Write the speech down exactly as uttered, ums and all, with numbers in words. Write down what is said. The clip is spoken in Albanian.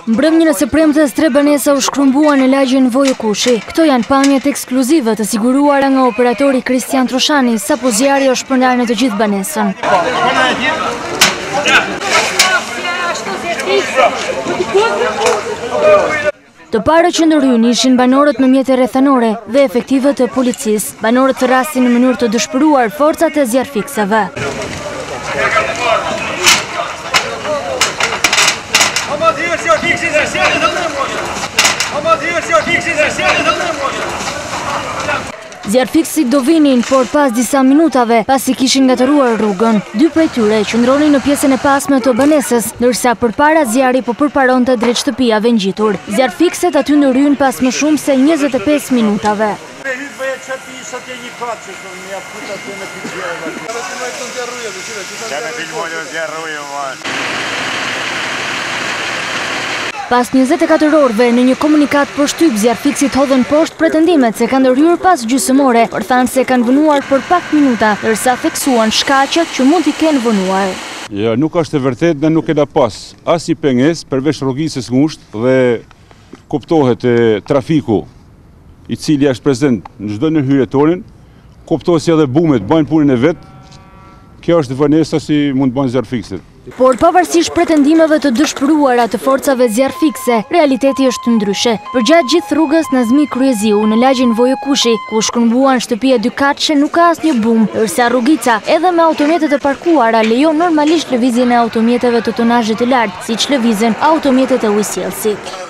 Mbrëmjen e së premtes tre banesa u shkrumbuan në lagjen Vojekushi. Këto janë pamjet ekskluzive të siguruara nga operatori Kristian Troshani, sapo zjarri është shpërndar në të gjithë banesën. Të parë që ndërhyn ishin banorët në mjete rrethanore dhe efektivët e policisë. Banorët thrasin në mënyrë të dëshpëruar forcat e zjarrfikseve. Zjarrfiksit do vinin, por pas disa minutave, pasi kishin ngatëruar rrugën. Dy prej tyre qëndronin në pjesën e pasme të banesës, ndërsa përpara zjarri po përparonte drejt shtëpiave ngjitur. Zjarrfikset aty ndërhyn pas më shumë se njëzet e pesë minutave. Pas njëzet e katër orëve, në një komunikat për shtyp, zjarrfiksit hodhen poshtë pretendimet se kanë ndërhyrë pas gjysmore, por thanë se kanë vënuar për pak minuta, ndërsa theksuan shkaqet që mund t'i kenë vënuar. Ja, nuk është e vërtet dhe nuk kena pas as një pengesë përveç rrogisës ngushtë dhe kuptohet e trafiku i cili është prezent në çdo në hyrjetorin, kuptohet si edhe bumet bëjnë punën e vet. Kjo është vënesa si mund të bëjnë zjarrfiksit. Por pavarësisht pretendimeve të dëshpëruara të forcave zjarrfikse, realiteti është ndryshe. Përgjatë gjithë rrugës Nazmi Kryeziu në lagjen Vojekushi, ku shkrumbuan shtëpia dykatëshe, nuk ka asnjë bum, ndërsa rrugica edhe me automjetet e parkuara lejon normalisht lëvizjen e automjeteve të tonazhit të lartë, siç lëvizën automjetet e ujësjellësit.